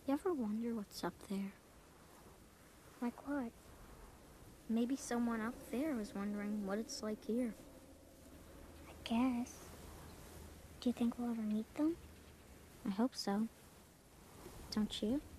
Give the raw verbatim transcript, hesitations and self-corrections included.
You ever wonder what's up there? Like what? Maybe someone up there is wondering what it's like here. I guess. Do you think we'll ever meet them? I hope so. Don't you?